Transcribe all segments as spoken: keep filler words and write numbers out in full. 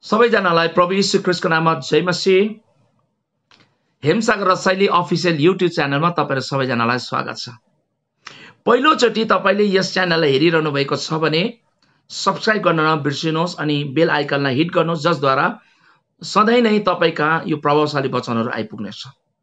सबैजनालाई प्रभु यीशु ख्रीष्टको नाममा जय मसीह। सागर रसाइली अफिसियल युट्युब च्यानलमा तपाईहरु सबैजनालाई स्वागत छ। पहिलोचोटि तपाईले यस च्यानललाई हेरिरहनु भएको छ भने सब्स्क्राइब गर्न नबिर्सिनुहोस् अनि बेल आइकनलाई हिट गर्नुहोस्, जसद्वारा सधैं नै तपाईका यो प्रभावशाली वचनहरु आइपुग्नेछ।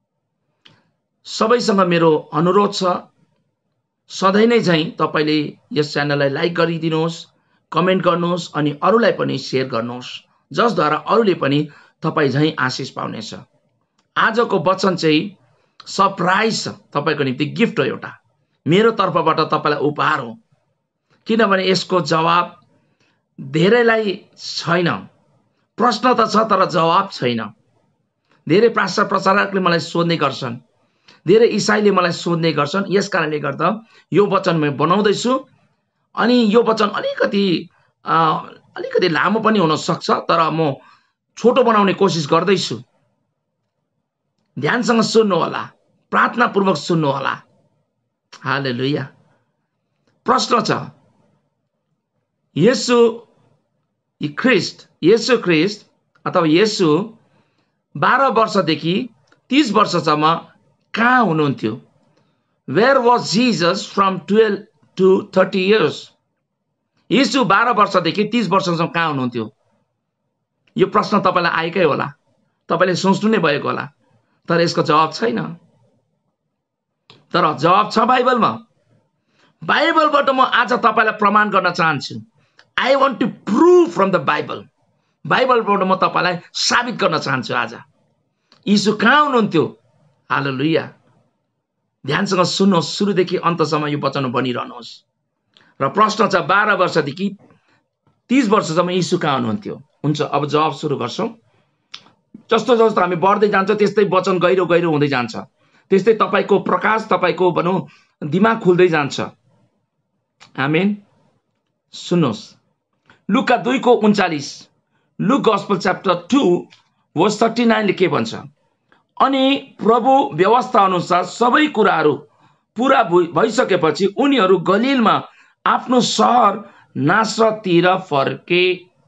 सबैसँग मेरो अनुरोध छ, सधैं नै चाहिँ तपाईले यस च्यानललाई लाइक गरिदिनुहोस्, कमेन्ट गर्नुहोस् अनि अरूलाई पनि शेयर गर्नुहोस्, जसद्वारा अरूले पनि तपाई झैं आशिष पाउनेछ। आजको वचन चाहिँ सरप्राइज छ, तपाईको निम्ति गिफ्ट हो, एउटा मेरो तर्फबाट तपाईलाई उपहार हो। किनभने यसको जवाब धेरैलाई छैन। प्रश्न त छ तर जवाब छैन। धेरै पास्टर प्रचारकले मलाई सोध्ने गर्छन्, धेरै ईसाईले मलाई सोध्ने गर्छन्। यसकारणले गर्दा यो वचन म बनाउँदै छु अनि यो वचन अलिकति अलिकति लामो पनि हुन सक्छ, तर म छोटो बनाउने कोसिस गर्दै छु। ध्यानसँग सुन्नु होला, प्रार्थना पूर्वक सुन्नु होला। हालेलुया। प्रश्न छ, येशू ख्रीष्ट येशू ख्रीष्ट अथवा येशू बाह्र वर्षदेखि तीस वर्षसम्म कहाँ हुनुहुन्थ्यो? Where was Jesus from twelve to thirty years? Yeshu बाह्र वर्षदेखि तीस वर्षसम्म कहाँ हुनुहुन्थ्यो? यो प्रश्न तपाईलाई आएकै होला, तपाईले सोच्नु नै भएको होला, तर यसको जवाब छैन। तर जवाब छ बाइबलमा। बाइबलबाट म आज तपाईलाई प्रमाण गर्न चाहन्छु। I want to prove from the Bible. बाइबलबाट म तपाईलाई साबित गर्न चाहन्छु आज येशू कहाँ हुनुहुन्थ्यो। हालेलुया। ध्यानसँग सुन्नुहोस्, सुरुदेखि अन्तसम्म यो वचन बनिरहनुहोस्। र प्रश्न छ, बाह्र वर्षदेखि तीस वर्षसम्म येशू कहाँ हुनुहुन्थ्यो? हुन्छ, अब जवाब सुरु गर्छौं। जस्तो जस्तो हामी बढ्दै जान्छ त्यस्तै वचन गहिरो गहिरो हुँदै जान्छ, त्यस्तै तपाईको प्रकाश, तपाईको भनौं दिमाग खुल्दै जान्छ। आमेन। सुन्नुहोस्, लुका दुई को उन्चालीस, Luke gospel chapter two verse thirty nine ले के भन्छ? अनि प्रभु व्यवस्था अनुसार सबै कुराहरू पूरा भइसकेपछि उनीहरू गलीलमा आफ्नो शहर नासरततिर फर्के।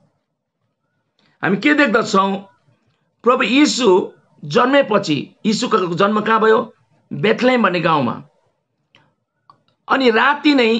हामी के देख्दछौं? प्रभु येशू जन्मेपछि, येशूको जन्म कहाँ भयो? बेथलेम भन्ने गाउँमा। अनि राति नै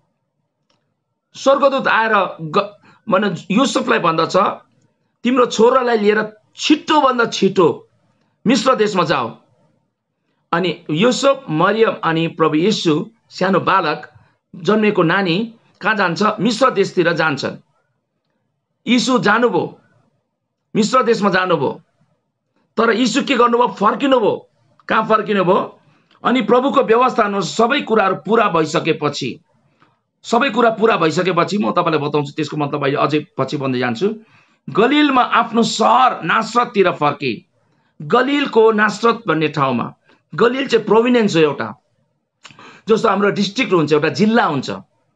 स्वर्गदूत आएर भने युसुफलाई भन्दछ, तिम्रो छोरालाई लिएर छिटो भन्दा छिटो मिस्र देशमा जाऊ। अनि युसुफ, मरियम अनि प्रभु येशू सानो बालक जन्मेको नानी कहाँ जान्छ? मिस्र देशतिर जान्छन्। येशू जानुभयो, मिस्र देशमा जानुभयो, तर येशू के गर्नुभयो? फर्किनुभयो। कहाँ फर्किनुभयो? अनि प्रभुको व्यवस्था अनुसार सबै कुराहरू पूरा भइसकेपछि, सबै कुरा पूरा भइसकेपछि म तपाईलाई बताउँछु, त्यसको मतलब अहिले अझै पछि भन्दै जान्छु। गलीलमा आफ्नो शहर नासरततिर फर्के। गलीलको नासरत भन्ने ठाउँमा, गलील चाहिँ प्रोभिन्स हो, एउटा जस्तो हाम्रो डिस्ट्रिक्ट हुन्छ, एउटा जिल्ला हुन्छ,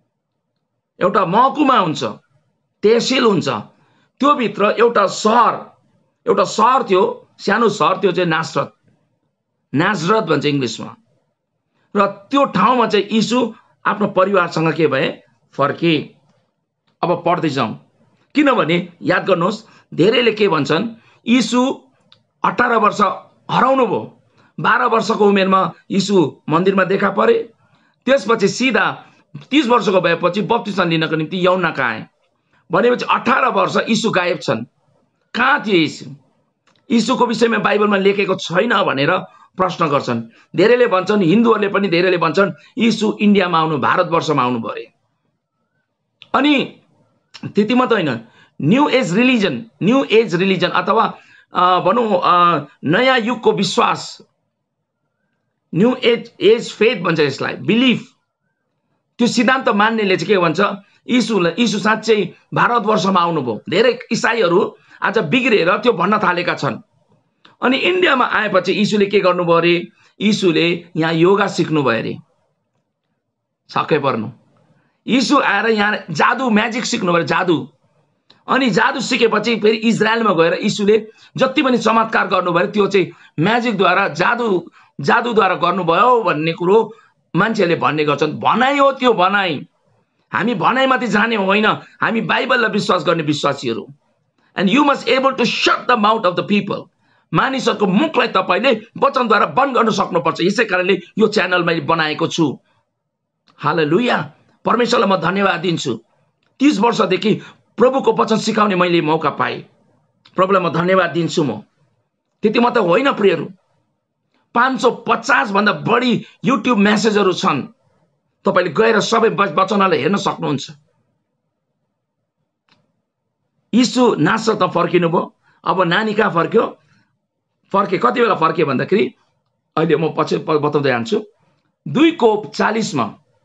एउटा महकुमा हुन्छ, तहसिल हुन्छ, त्यो भित्र एउटा शहर एउटा शहर थियो, सानो शहर, त्यो चाहिँ नासरत नाजरत भन्छ इंग्लिशमा। र त्यो ठाउँमा चाहिँ येशू आफ्नो परिवारसँग के भए? फर्के। अब पढ्दै जाउँ, किनभने याद गर्नुहोस्, धेरैले के भन्छन्? येशू अठारह वर्ष हराउनु भयो, बाह्र वर्षको उमेरमा येशू मन्दिरमा देखा परे, त्यसपछि सिधा तीस वर्षको भएपछि बप्तिस्मा लिनको निम्ति यौना कहाँ आए। भनेपछि अठारह वर्ष येशू गायब छन्। कहाँ थिए येशू? येशूको विषयमा बाइबलमा लेखेको छैन भनेर प्रश्न गर्छन्। धेरैले भन्छन्, हिन्दूहरूले पनि धेरैले भन्छन्, येशू इन्डियामा आउनु, भारतवर्षमा आउनु भरे। अनि त्यति मात्र होइन, new age religion new age religion अथवा भनौँ नयाँ युगको विश्वास, न्यू एज एज फेथ भन्छ यसलाई, बिलिफ, त्यो सिद्धान्त मान्नेले चाहिँ के भन्छ? येशूलाई येशू साँच्चै भारतवर्षमा आउनुभयो। धेरै ईसाईहरू आज बिग्रेर त्यो भन्न थालेका छन्। अनि इन्डियामा आएपछि येशूले के गर्नुभयो अरे? येशूले यहाँ योगा सिक्नुभयो अरे। छक्कै पर्नु। येशू आएर यहाँ जादु, म्याजिक सिक्नुभयो, जादु। अनि जादु सिकेपछि फेरि इजरायलमा गएर येशूले जति पनि चमत्कार गर्नुभयो त्यो चाहिँ म्याजिकद्वारा, जादु जादुद्वारा गर्नुभयो भन्ने कुरो मान्छेहरूले भन्ने गर्छन्। भनाइ हो त्यो, भनाइ। हामी भनाइमाथि जाने होइन, हामी बाइबललाई विश्वास गर्ने विश्वासीहरू। and you must able to shut the mouth of the people. मानिसहरूको मुखलाई तपाईले वचनद्वारा बन्द गर्न सक्नुपर्छ। यसै कारणले यो च्यानल मैले बनाएको छु। हालेलुया। परमेश्वरलाई म धन्यवाद दिन्छु। तीस वर्षदेखि प्रभुको वचन सिकाउने मैले मौका पाएँ। प्रभुलाई म धन्यवाद दिन्छु। म त्यति मात्र होइन प्रियहरू, पाँच सौ पचास भन्दा बढी युट्युब मेसेजहरू छन्। तपाईले गएर सबै वचनलाई हेर्न सक्नुहुन्छ। यीशु नासरतमा फर्किनु भयो। अब नानी कहाँ फर्क्यो? फर्के कति बेला फर्के भन्दाखेरि अहिले म पछि बताउँदै जान्छु। दुईको चालीसमा,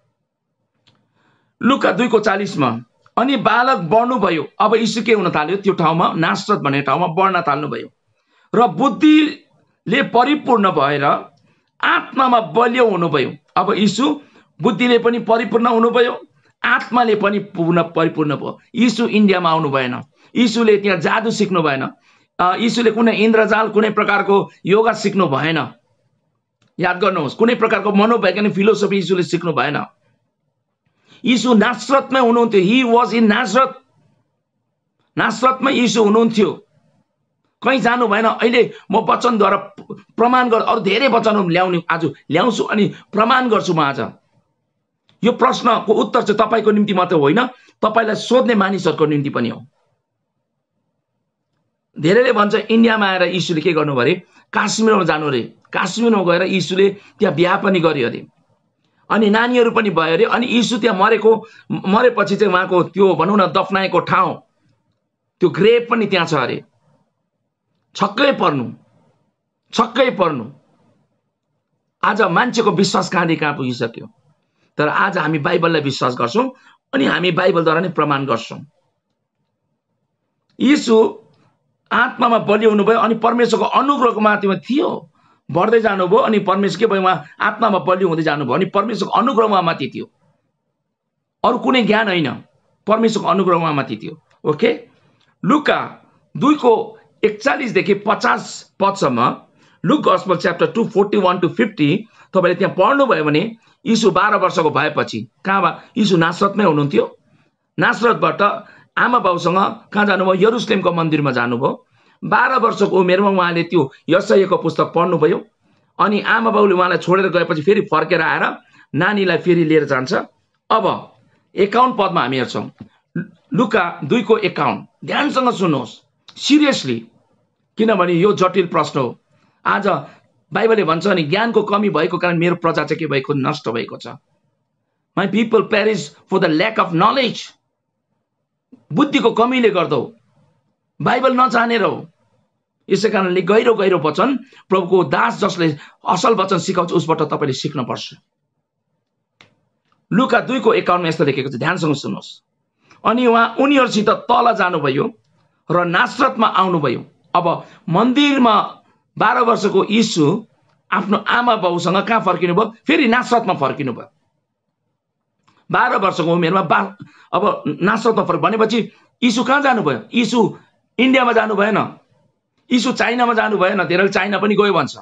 लुका दुईको चालीसमा, अनि बालक बढ्नु भयो। अब यीशु के हुन थाल्यो? त्यो ठाउँमा नासरत भन्ने ठाउँमा बढ्न थाल्नु भयो र बुद्धिले परिपूर्ण भएर आत्मामा बलियो हुनुभयो। अब यीशु बुद्धिले पनि परिपूर्ण हुनुभयो, आत्माले पनि पूर्ण परिपूर्ण भयो। यीशु इन्डियामा आउनु भएन। यीशुले त्यहाँ जादु सिक्नु भएन। यीशुले कुनै इन्द्रजाल, कुनै प्रकारको योगा सिक्नु भएन। याद गर्नुहोस्, कुनै प्रकारको मनोवैज्ञानिक फिलोसफी यीशुले सिक्नु भएन। यीशु नासरतमै हुनुहुन्थ्यो। ही वाज इन नासरत। नासरतमै यीशु हुनुहुन्थ्यो, कहीँ जानु भएन। अहिले म वचनद्वारा प्रमाण गर, अरू धेरै वचनहरू ल्याउने आज ल्याउँछु अनि प्रमाण गर्छु। म आज यो प्रश्नको उत्तर चाहिँ तपाईको निम्ति मात्र होइन, तपाईलाई सोध्ने मानिसहरूको निम्ति पनि हो। धेरैले भन्छ इन्डियामा आएर यीशुले के गर्नु अरे? काश्मीरमा जानु अरे। काश्मीरमा गएर यीशुले त्यहाँ बिहा पनि गर्यो अरे, अनि नानीहरू पनि भयो अरे। अनि यीशु त्यहाँ मरेको मरेपछि चाहिँ उहाँको त्यो भनौँ न दफनाएको ठाउँ, त्यो ग्रेभ पनि त्यहाँ छ अरे। छक्कै पर्नु, छक्कै पर्नु। आज मान्छेको विश्वास कहाँदेखि कहाँ पुगिसक्यो। तर आज हामी बाइबललाई विश्वास गर्छौं अनि हामी बाइबलद्वारा नै प्रमाण गर्छौं। यीशु आत्मामा बलियो हुनुभयो अनि परमेश्वरको अनुग्रहको माथिमा थियो, बढ्दै जानुभयो अनि परमेश्वर के भयो? उहाँ आत्मामा बलियो हुँदै जानुभयो अनि परमेश्वरको अनुग्रह उहाँमाथि थियो। अरू कुनै ज्ञान होइन, परमेश्वरको अनुग्रह उहाँमाथि थियो। ओके, लुका दुईको एकचालीसदेखि पचास पदसम्म, Luke gospel chapter two forty one to fifty तपाईँले त्यहाँ पढ्नुभयो भने यीशु बाह्र वर्षको भएपछि कहाँ? यीशु नासरतमै हुनुहुन्थ्यो। नासरतबाट आमा बाउसँग कहाँ जानुभयो? यरुशलेमको मन्दिरमा जानुभयो। बाह्र वर्षको उमेरमा उहाँले त्यो यशायाको पुस्तक पढ्नुभयो अनि आमा बाउले उहाँलाई छोडेर गएपछि फेरि फर्केर आएर नानीलाई फेरि लिएर जान्छ। अब एकाउन्न पदमा हामी हेर्छौँ, लुका दुईको एकाउन्न। ध्यानसँग सुन्नुहोस्, सिरियसली, किनभने यो जटिल प्रश्न हो। आज बाइबलले भन्छ नि ज्ञानको कमी भएको कारण मेरो प्रजा चाहिँ के भएको? नष्ट भएको छ। My people perish for the lack of knowledge. बुद्धिको कमीले गर्दा हो, बाइबल नजानेर हो। यसै कारणले गहिरो गहिरो वचन प्रभुको दास जसले असल वचन सिकाउँछ उसबाट तपाईँले सिक्नुपर्छ। लुका दुईको एकाउन्न यस्तो लेखेको छ, ध्यानसँग सुन्नुहोस्। अनि उहाँ उनीहरूसित तल जानुभयो र नासरतमा आउनुभयो। अब मन्दिरमा बाह्र वर्षको यीशु आफ्नो आमा बाउसँग कहाँ फर्किनु भयो? फेरि नासरतमा फर्किनु भयो। बाह्र वर्षको उमेरमा बा अब नासरतमा फर्क भनेपछि यीशु कहाँ जानुभयो? यीशु इन्डियामा जानु भएन, यीशु चाइनामा जानु भएन। धेरैले चाइना पनि गयो भन्छ।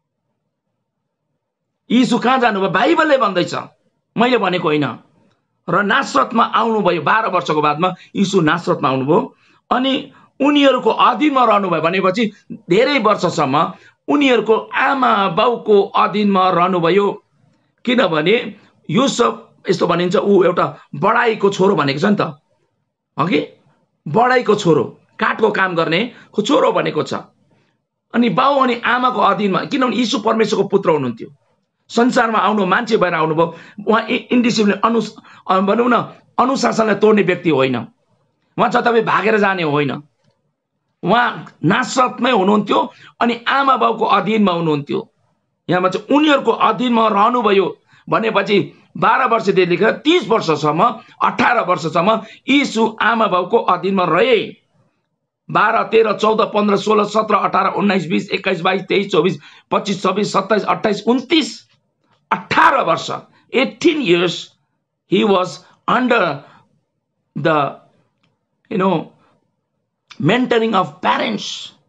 यीशु कहाँ जानुभयो? बाइबलले भन्दैछ, मैले भनेको होइन। र नासरतमा आउनुभयो। बाह्र वर्षको बादमा यीशु नासरतमा आउनुभयो अनि उनीहरूको अधीनमा रहनुभयो भनेपछि धेरै वर्षसम्म उनीहरूको आमा बाउको अधीनमा रहनुभयो। किनभने युसुफ यस्तो भनिन्छ, ऊ एउटा बढाइको छोरो भनेको छ नि त, अघि बढाइको छोरो, काठको काम गर्ने छोरो भनेको छ। अनि बाउ अनि आमाको अधीनमा, किनभने यीशु परमेश्वरको पुत्र हुनुहुन्थ्यो। संसारमा आउनु मान्छे भएर आउनुभयो। उहाँ इन्डिसिप्लिन अनु भनौँ न अनुशासनलाई तोड्ने व्यक्ति होइन। उहाँ जताततै भागेर जाने होइन। उहाँ नासरतमै हुनुहुन्थ्यो अनि आमा बाउको अधीनमा हुनुहुन्थ्यो। यहाँ भन्छ उनीहरूको अधीनमा रहनुभयो भनेपछि बाह्र वर्षदेखि लिएर तीस वर्षसम्म, अठार वर्षसम्म यीशु आमा बाउको अधीनमा रहे। बाह्र तेह्र चौध पन्ध्र सोह्र सत्र अठार उन्नाइस बिस एक्काइस बाइस तेइस चौबिस पच्चिस छब्बिस सत्ताइस अट्ठाइस उन्तिस अठार वर्ष, eighteen years he was under the you know mentoring of parents.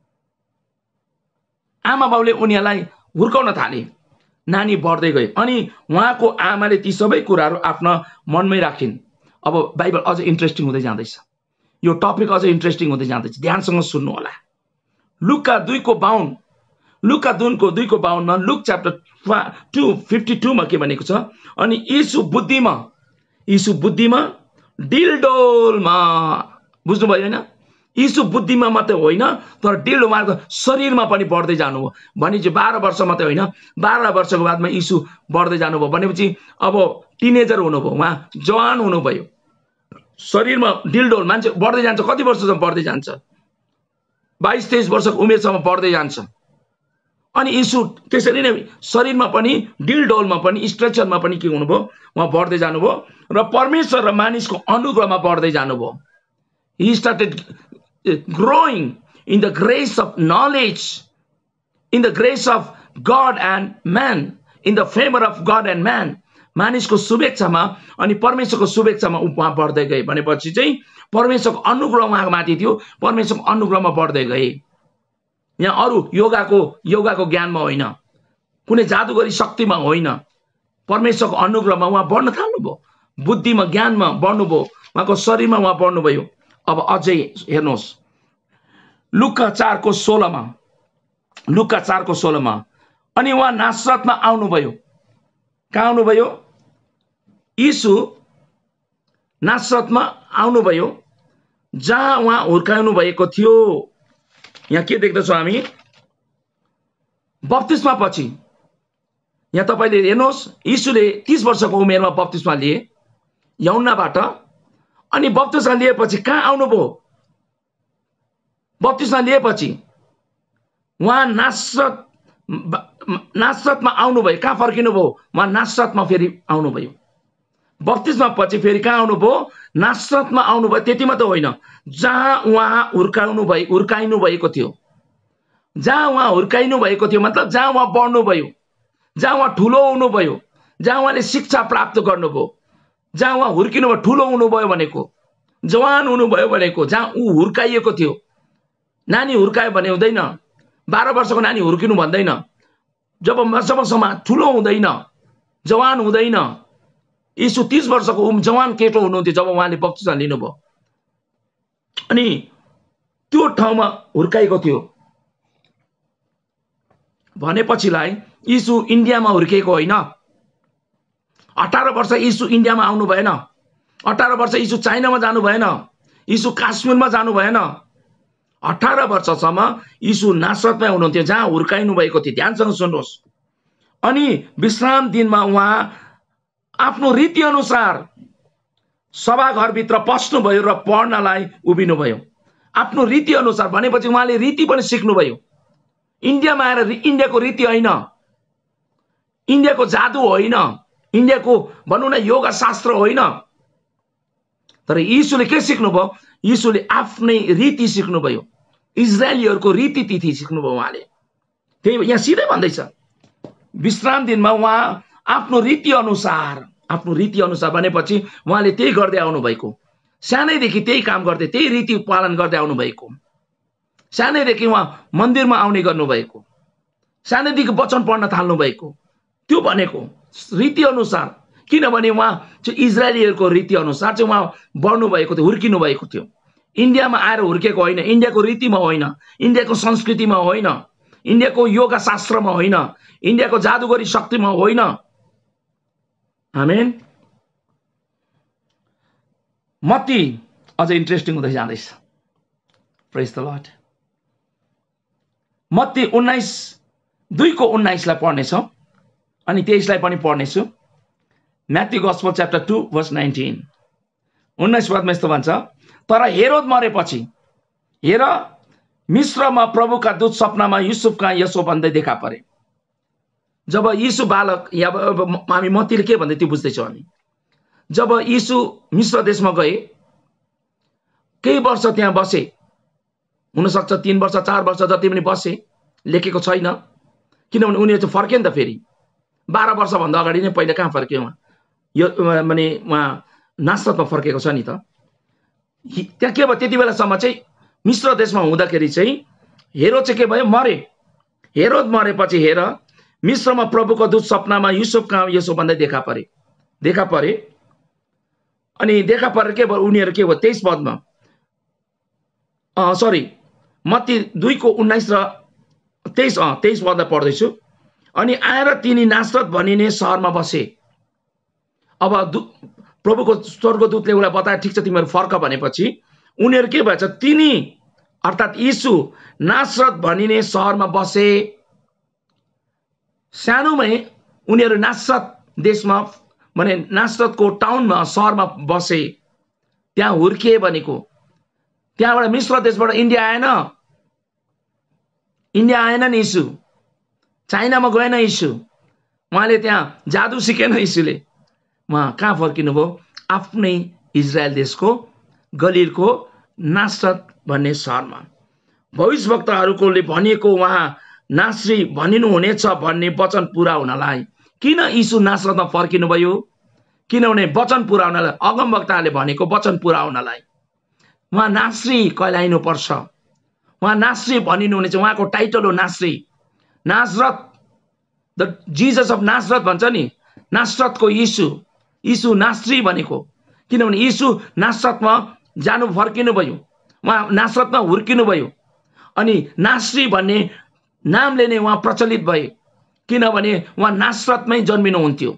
आमा बाउले उनीहरूलाई हुर्काउन थाले। नानी बढ्दै गए अनि उहाँको आमाले ती सबै कुराहरू आफ्ना मनमै राखिन्। अब बाइबल अझ इन्ट्रेस्टिङ हुँदै जाँदैछ। यो टपिक अझै इन्ट्रेस्टिङ हुँदै जाँदैछ, ध्यानसँग सुन्नु होला। लुका दुईको बाउन्न लुका दुईको दुईको बाउन्नमा लुक च्याप्टर टू फिफ्टी टूमा के भनेको छ, अनि यीशु बुद्धिमा यीशु बुद्धिमा डिलडोलमा, बुझ्नुभयो होइन? यीशु बुद्धिमा मात्रै होइन तर डिलडोलमा शरीरमा पनि बढ्दै जानुभयो भनेपछि बाह्र वर्ष मात्रै होइन, बाह्र वर्षको बादमा यीशु बढ्दै जानुभयो भनेपछि अब टिनेजर हुनुभयो, उहाँ जवान हुनुभयो, शरीरमा डिलडोल, मान्छे बढ्दै जान्छ। कति वर्षसम्म बढ्दै जान्छ? बाइस तेइस वर्षको उमेरसम्म बढ्दै जान्छ। अनि यीशु त्यसरी नै शरीरमा पनि डिलडोलमा पनि स्ट्रेचरमा पनि के हुनुभयो, उहाँ बढ्दै जानुभयो र परमेश्वर र मानिसको अनुग्रहमा बढ्दै जानुभयो। He started growing in the grace of knowledge, in the grace of God and man, in the favor of God and man. मानिसको शुभेच्छामा अनि परमेश्वरको शुभेच्छामा उहाँ बढ्दै गए भनेपछि चाहिँ परमेश्वरको अनुग्रह उहाँको माथि थियो, परमेश्वरको अनुग्रहमा बढ्दै गए। यहाँ अरू योगाको योगाको ज्ञानमा होइन, कुनै जादुगरी शक्तिमा होइन, परमेश्वरको अनुग्रहमा उहाँ बढ्न थाल्नुभयो, बुद्धिमा ज्ञानमा बढ्नुभयो, उहाँको शरीरमा उहाँ बढ्नुभयो। अब अझै हेर्नुहोस् लुका चारको सोह्रमा लुका चारको सोह्रमा अनि उहाँ नासरतमा आउनुभयो। कहाँ आउनुभयो? यीशु नासरतमा आउनुभयो जहाँ उहाँ हुर्काउनु भएको थियो। यहाँ के देख्दछौँ हामी? बप्तिस्मा पछि यहाँ तपाईले हेर्नुहोस्, यीशुले तीस वर्षको उमेरमा बप्तिस्मा लिए यूहन्नाबाट, अनि बप्तिस्मा लिएपछि कहाँ आउनुभयो? बप्तिस्मा लिएपछि उहाँ नासरत नासरतमा आउनुभयो। कहाँ फर्किनुभयो? उहाँ नासरतमा फेरि आउनुभयो। बप्तिस्मा पछि फेरि कहाँ आउनुभयो? नासरतमा आउनुभयो। त्यति मात्र होइन, जहाँ उहाँ हुर्काउनु भयो हुर्काइनु भएको थियो, जहाँ उहाँ हुर्काइनु भएको थियो मतलब जहाँ उहाँ बढ्नुभयो, जहाँ उहाँ ठुलो हुनुभयो, जहाँ उहाँले शिक्षा प्राप्त गर्नुभयो, जहाँ उहाँ हुर्किनु भयो, ठुलो हुनुभयो भनेको, जवान हुनुभयो भनेको, जहाँ ऊ हुर्काइएको थियो। नानी हुर्कायो भने हुँदैन, बाह्र वर्षको नानी हुर्किनु भन्दैन, जब जबसम्म ठुलो हुँदैन, जवान हुँदैन। यीशु तीस वर्षको उम जवान केटो हुनुहुन्थ्यो जब उहाँले बप्तिस्मा लिनुभयो, अनि त्यो ठाउँमा हुर्काएको थियो भनेपछिलाई यीशु इन्डियामा हुर्किएको होइन। अठारह वर्ष यीशु इन्डियामा आउनु भएन, अठारह वर्ष यीशु चाइनामा जानु भएन, यीशु काश्मीरमा जानु भएन। अठारह वर्षसम्म यीशु नासरतमै हुनुहुन्थ्यो जहाँ हुर्काइनु भएको थियो। ध्यानसँग सुन्नुहोस्। अनि विश्राम दिनमा उहाँ आफ्नो रीति अनुसार सभाघरभित्र पस्नुभयो र पढ्नलाई उभिनुभयो। आफ्नो रीति अनुसार भनेपछि उहाँले रीति पनि सिक्नुभयो। इन्डियामा आएर इन्डियाको रीति होइन, इन्डियाको जादु होइन, इन्डियाको भनौँ न योगा शास्त्र होइन, तर यीशुले के सिक्नुभयो? यीशुले आफ्नै रीति सिक्नुभयो, इजरायलीहरूको रीति तिथि सिक्नुभयो उहाँले। त्यही यहाँ सिधै भन्दैछ, विश्राम दिनमा उहाँ आफ्नो रीति अनुसार आफ्नो रीति अनुसार भनेपछि उहाँले त्यही गर्दै आउनु भएको, सानैदेखि त्यही काम गर्दै त्यही रीति पालन गर्दै आउनु भएको, सानैदेखि उहाँ मन्दिरमा आउने गर्नुभएको, सानैदेखि वचन पढ्न थाल्नु भएको, त्यो भनेको रीति अनुसार। किनभने उहाँ चाहिँ इजरायलीहरूको रीति अनुसार चाहिँ उहाँ बढ्नु भएको थियो, हुर्किनु भएको थियो। इन्डियामा आएर हुर्केको होइन, इन्डियाको रीतिमा होइन, इन्डियाको संस्कृतिमा होइन, इन्डियाको योगा शास्त्रमा होइन, इन्डियाको जादुगरी शक्तिमा होइन। आमेन। मत्ती अझ इन्ट्रेस्टिङ हुँदै जाँदैछ। प्रेज द लर्ड। मत्ती उन्नाइस दुईको उन्नाइसलाई पढ्नेछौँ अनि तेइसलाई पनि पढ्नेछु। Matthew gospel chapter two verse nineteen. उन्नाइस पदमा यस्तो भन्छ, तर हेरोद मरेपछि हेर मिश्रमा प्रभुका दूत सपनामा युसुफ कहाँ यसो भन्दै देखा परे। जब यीशु बालक, या हामी मत्तीले के भन्दै त्यो बुझ्दैछौँ हामी। जब यीशु मिश्र देशमा गए, केही वर्ष त्यहाँ बसे, हुनसक्छ तीन वर्ष चार वर्ष जति पनि बसे, लेखेको छैन, किनभने उनीहरू चाहिँ फर्के नि त। फेरि बाह्र वर्षभन्दा अगाडि नै पहिला कहाँ फर्क्यो उहाँ? यो माने उहाँ नासरतमा फर्केको छ नि त। त्यहाँ के भयो? त्यति बेलासम्म चाहिँ मिश्र देशमा हुँदाखेरि चाहिँ हेरोद चाहिँ के भयो? मरे। हेरोद मरेपछि हेर मिश्रमा प्रभुको दूत सपनामा युसुफ कहाँ यसो भन्दै देखा परे देखा परे अनि देखा परेर के भयो? उनीहरू के भयो? तेइस पदमा सरी मत्ती दुईको उन्नाइस र तेइस तेइस पद पढ्दैछु। अनि आएर तिनी नासरत भनिने सहरमा बसे। अब प्रभुको स्वर्गदूतले उसलाई बताए, ठिक छ तिमीहरू फर्क भनेपछि उनीहरू के भएछ, तिनी अर्थात् यीशु नासरत भनिने सहरमा बसे। सानोमै उनीहरू नासरत देशमा माने नासरतको टाउनमा सहरमा बसे। त्यहाँ हुर्किए भनेको। त्यहाँबाट मिश्र देशबाट इन्डिया आएन, इन्डिया आएन नि यीशु, चाइनामा गएन यीशु, उहाँले त्यहाँ जादु सिकेन यीशुले। उहाँ कहाँ फर्किनु भयो? आफ्नै इजरायल देशको गलिलको नासरत भन्ने सहरमा। भविष्यवक्ताहरूले भनेको उहाँ नासरी भनिनु हुनेछ भन्ने वचन पूरा हुनलाई। किन यीशु नासरतमा फर्किनु भयो? किनभने वचन पूरा हुनलाई, अगमवक्ताहरूले भनेको वचन पूरा हुनलाई उहाँ नासरी कहलाइनु पर्छ। उहाँ नासरी भनिनु हुनेछ। उहाँको टाइटल हो नासरी। Nazareth, the Jesus of Nazareth भन्छ नि, नासरतको यीशु। यीशु नासरी भनेको किनभने यीशु नासरतमा जानु फर्किनु भयो, उहाँ नासरतमा हुर्किनु भयो। अनि नासरी भन्ने नामले नै उहाँ प्रचलित भए, किनभने उहाँ नासरतमै जन्मिनुहुन्थ्यो।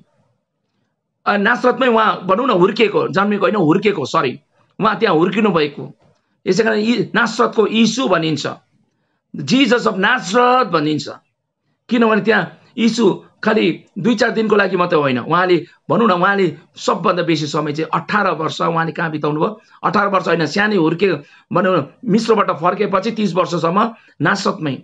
नासरतमै उहाँ भनौँ न हुर्किएको, जन्मेको होइन, हुर्किएको, सरी, उहाँ त्यहाँ हुर्किनु भएको। यसै कारण नासरतको यीशु भनिन्छ, जिजस अफ नाजरत भनिन्छ। किनभने त्यहाँ यीशु खालि दुई चार दिनको लागि मात्रै होइन, उहाँले भनौँ न उहाँले सबभन्दा बेसी समय चाहिँ अठार वर्ष उहाँले कहाँ बिताउनु भयो? अठार वर्ष होइन, सानै हुर्के भनौँ न मिश्रबाट फर्केपछि तीस वर्षसम्म नासरतमै।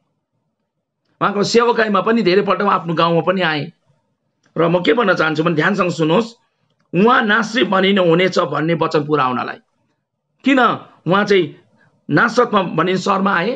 उहाँको सेवकाईमा पनि धेरैपल्ट आफ्नो गाउँमा पनि आए। र म के भन्न चाहन्छु भने ध्यानसँग सुन्नुहोस्, उहाँ नासरी भनिनु हुनेछ भन्ने वचन पुरा हुनलाई। किन उहाँ चाहिँ नासरतमा भनिने सहरमा आए?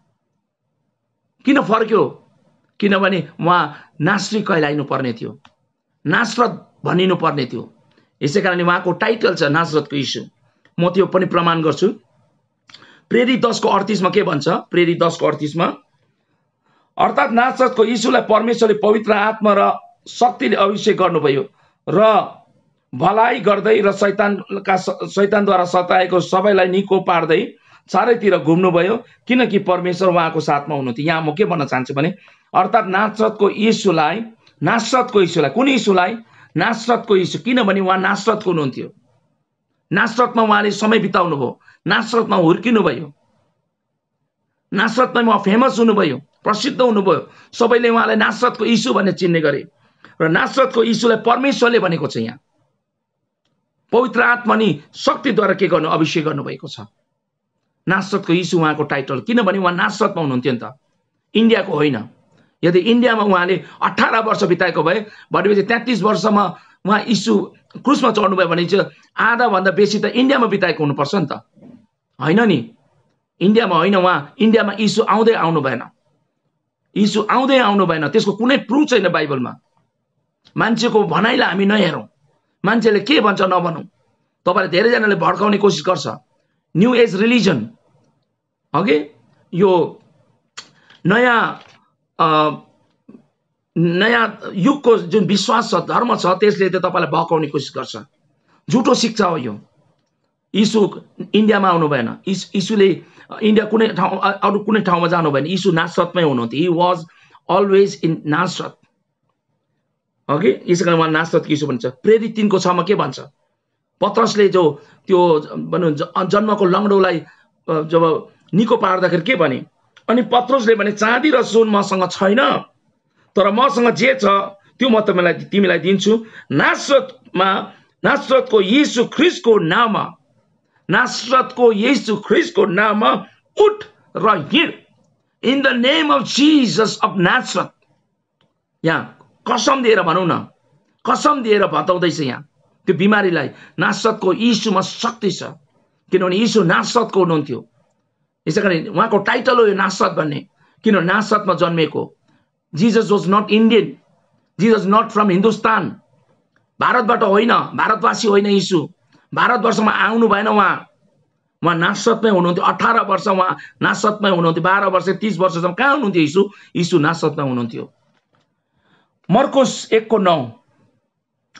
किन फर्क्यो? किनभने उहाँ नासरी कहलाइनु पर्ने थियो, नासरत भनिनु पर्ने थियो। यसै कारण उहाँको टाइटल छ नासरतको यीशु। म त्यो पनि प्रमाण गर्छु। प्रेरित दसको अडतिसमा के भन्छ? प्रेरित दसको अडतिसमा, अर्थात् नासरतको यीशुलाई परमेश्वरले पवित्र आत्मा र शक्तिले अभिषेक गर्नुभयो र भलाइ गर्दै र शैतानका शैतानद्वारा सताएको सबैलाई निको पार्दै चारैतिर घुम्नुभयो, किनकि परमेश्वर उहाँको साथमा हुनुहुन्थ्यो। यहाँ म के भन्न चाहन्छु भने अर्थात् नासरतको यीशुलाई, नासरतको यीशुलाई, कुन यीशुलाई? नासरतको यीशु। किनभने उहाँ नासरतको हुनुहुन्थ्यो, नासरतमा उहाँले समय बिताउनु भयो, नासरतमा हुर्किनु भयो, नासरतमा उहाँ फेमस हुनुभयो, प्रसिद्ध हुनुभयो। सबैले उहाँलाई नासरतको यीशु भन्ने चिन्ने गरे। र नासरतको यीशुलाई परमेश्वरले भनेको छ यहाँ पवित्र आत्मा नि शक्तिद्वारा के गर्नु? अभिषेक गर्नुभएको छ। नासरतको यीशु उहाँको टाइटल, किनभने उहाँ नासरतमा हुनुहुन्थ्यो नि त, इन्डियाको होइन। यदि इन्डियामा उहाँले अठार वर्ष बिताएको भए भनेपछि तेत्तिस वर्षमा उहाँ यीशु क्रुसमा चढ्नुभयो भने चाहिँ आधाभन्दा बेसी त इन्डियामा बिताएको हुनुपर्छ नि त, होइन नि? इन्डियामा होइन, उहाँ इन्डियामा यीशु आउँदै आउनु भएन, यीशु आउँदै आउनु भएन। त्यसको कुनै प्रुफ छैन बाइबलमा। मान्छेको भनाइलाई हामी नहेरौँ, मान्छेले के भन्छ नभनौँ। तपाईँलाई धेरैजनाले भड्काउने कोसिस गर्छ, न्यू एज रिलिजन, अघि यो नयाँ नयाँ युगको जुन विश्वास छ, धर्म छ, त्यसले त तपाईँलाई बहकाउने कोसिस गर्छ। झुटो शिक्षा हो यो। यीशु इन्डियामा आउनु भएन, यीशुले इन्डिया कुनै ठाउँ अरू कुनै ठाउँमा जानु भएन, यीशु नासरतमै हुनुहुन्थ्यो। He was always in Nazareth. अघि यसै कारण उहाँ नासरत यीशु भन्छ। प्रेरित तिनको छमा के भन्छ? पत्रसले जो त्यो भनौँ जन्मको लङ्गडोलाई जब निको पार्दाखेरि के भने? अनि पत्रसले भने चाँदी र सुन मसँग छैन, तर मसँग जे छ त्यो म तिमीलाई तिमीलाई दिन्छु। नासरतमा नासरतको यीशु ख्रिस्टको नाममा, नासरतको यीशु ख्रिस्टको नाममा उठ र हिँड। In the name of Jesus of Nazareth. यहाँ कसम दिएर भनौँ न, कसम दिएर बताउँदैछ यहाँ त्यो बिमारीलाई, नासरतको यीशुमा शक्ति छ, किनभने यीशु नासरतको हुनुहुन्थ्यो। यसै कारण उहाँको टाइटल हो यो नासरत भन्ने, किनभने नासरतमा जन्मेको। Jesus was not Indian, Jesus not from Hindustan, भारतबाट होइन, भारतवासी होइन यीशु, भारतवर्षमा आउनु भएन। उहाँ उहाँ नासरतमै हुनुहुन्थ्यो। अठार वर्ष उहाँ नासरतमै हुनुहुन्थ्यो, बाह्र वर्ष तीस वर्षसम्म कहाँ हुनुहुन्थ्यो यीशु? यीशु नासरतमै हुनुहुन्थ्यो। मर्कुस एक को नौ।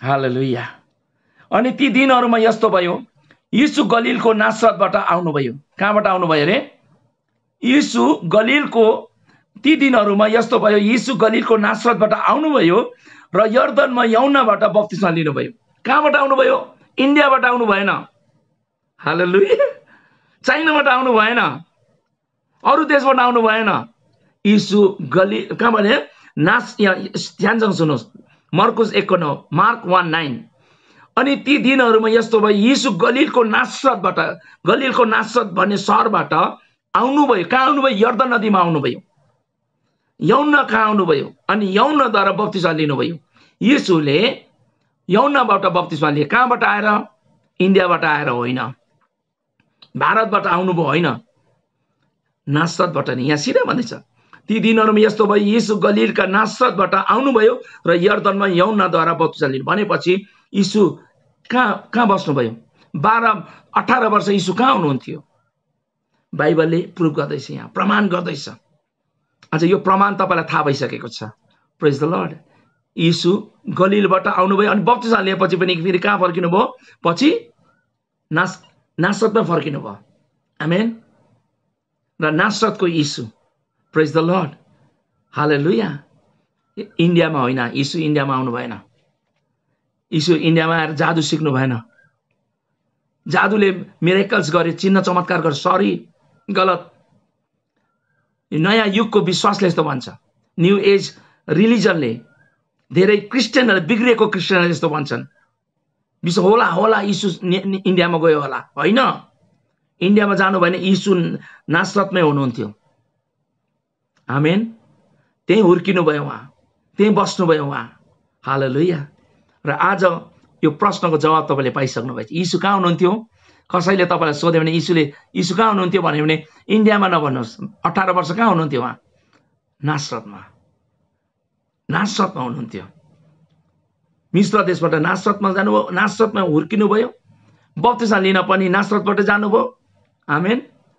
हालेलुया। अनि ती दिनहरूमा यस्तो भयो, यीशु गलिलको नासरतबाट आउनुभयो। कहाँबाट आउनुभयो अरे? यीशु गलिलको ती दिनहरूमा यस्तो भयो, यीशु गलिलको नासरतबाट आउनुभयो र यर्दनमा यौनाबाट बप्तिस्मा लिनुभयो। कहाँबाट आउनुभयो? इन्डियाबाट आउनु भएन। हालेलुया। चाइनाबाट आउनु भएन, अरू देशबाट आउनु भएन। यीशु गलिल कहाँ भने? नास ध्यानसँग सुन्नुहोस्, मर्कुस एक को नौ, मार्क वान नाइन। अनि ती दिनहरूमा यस्तो भयो, यीशु गलिलको नासरतबाट, गलिलको नासरत भन्ने सहरबाट आउनुभयो। कहाँ आउनुभयो? यर्दन नदीमा आउनुभयो। यौना कहाँ आउनुभयो? अनि यौनाद्वारा बप्तिस्मा लिनुभयो। यीशुले यौनाबाट बप्तिस्मा लिए। कहाँबाट आएर? इन्डियाबाट आएर होइन, भारतबाट आउनुभयो होइन, नासरतबाट नि। यहाँ सिधै भन्दैछ, ती दिनहरूमा यस्तो भयो, यीशु गलिलका नासरतबाट आउनुभयो र यर्दनमा यौनाद्वारा बप्तिस्मा लिनु। भनेपछि यीशु कहाँ कहाँ बस्नुभयो? बाह्र अठारह वर्ष यीशु कहाँ हुनुहुन्थ्यो? बाइबलले प्रुभ गर्दैछ, यहाँ प्रमाण गर्दैछ। अझ यो प्रमाण तपाईँलाई थाहा भइसकेको छ। Praise the Lord. यीशु गलिलबाट आउनुभयो अनि बप्तिस्मा लिएपछि पनि फेरि कहाँ फर्किनु भयो? पछि नास नासरतमा फर्किनु भयो। आमेन। र नासरतको यीशु, प्रेज द लर्ड, हालेलुया। इन्डियामा होइन, यीशु इन्डियामा आउनु भएन। यीशु इन्डियामा आएर जादु सिक्नु भएन, जादुले मिरेकल्स गरे, चिन्ह चमत्कार गरे। सरी, गलत। नयाँ युगको विश्वासले यस्तो भन्छ, न्यू एज रिलिजनले, धेरै क्रिस्चियनहरूले, बिग्रिएको क्रिस्चियनहरूले यस्तो भन्छन्, विश्व होला होला यीशु इन्डियामा गयो होला। होइन, इन्डियामा जानु भएन, यीशु नासरतमै हुनुहुन्थ्यो। आमेन। त्यही हुर्किनु भयो उहाँ, त्यही बस्नुभयो उहाँ। हालेलुया। र आज यो प्रश्नको जवाब तपाईँले पाइसक्नु भएको छ। यीशु कहाँ हुनुहुन्थ्यो? कसैले तपाईँलाई सोध्यो भने यीशुले यीशु कहाँ हुनुहुन्थ्यो भन्यो भने इन्डियामा नभन्नुहोस्। अठारह वर्ष कहाँ हुनुहुन्थ्यो उहाँ? नासरतमा, नासरतमा हुनुहुन्थ्यो। मिस्र देशबाट नासरतमा जानुभयो, नासरतमा हुर्किनु भयो। बप्तिस्मा लिन पनि नासरतबाट जानुभयो। आमेन।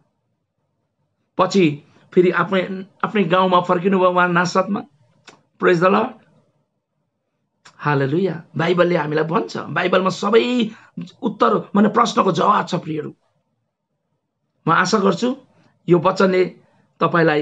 पछि फेरि आफ्नै आफ्नै गाउँमा फर्किनु भयो उहाँ नासरतमा। प्रेज द लर्ड। हालेलुया। बाइबलले हामीलाई भन्छ, बाइबलमा सबै उत्तर माने प्रश्नको जवाब छ प्रियहरू। म आशा गर्छु यो वचनले तपाईँलाई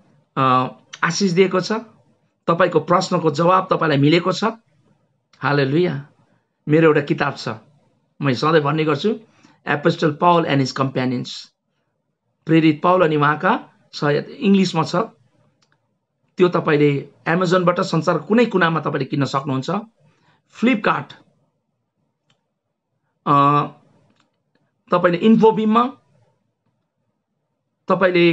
आशिष दिएको छ, तपाईँको प्रश्नको जवाब तपाईँलाई मिलेको छ। हालेलुया। मेरो एउटा किताब छ, म सधैँ भन्ने गर्छु, apostle Paul and his companions, प्रेरित पौल अनि उहाँका सायद इङ्ग्लिसमा छ। त्यो तपाईँले एमाजोनबाट संसार कुनै कुनामा तपाईँले किन्न सक्नुहुन्छ। फ्लिपकार्ट, तपाईँले इन्फोबिममा, तपाईँले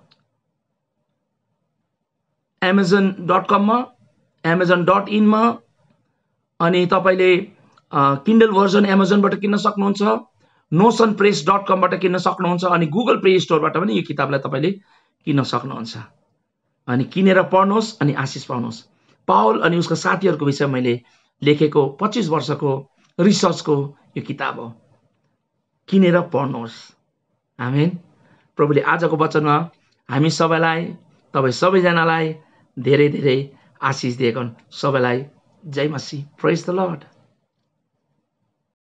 एमाजोन डट कममा, एमाजोन डट इनमा, अनि तपाईँले किन्डल भर्जन एमाजोनबाट किन्न सक्नुहुन्छ। नोसन प्रेस डट कमबाट किन्न सक्नुहुन्छ। अनि गुगल प्ले स्टोरबाट पनि यो किताबलाई तपाईँले किन्न सक्नुहुन्छ। अनि किनेर पढ्नुहोस् अनि आशिष पाउनुहोस्। पाउल अनि उसका साथीहरूको विषयमा मैले लेखेको पच्चिस वर्षको रिसर्चको यो किताब हो। किनेर पढ्नुहोस्। आमेन। प्रभुले आजको वचनमा हामी सबैलाई, तपाईँ सबैजनालाई धेरै धेरै आशिष दिएका हुन्। सबैलाई जय मसीह। प्रेज द लर्ड।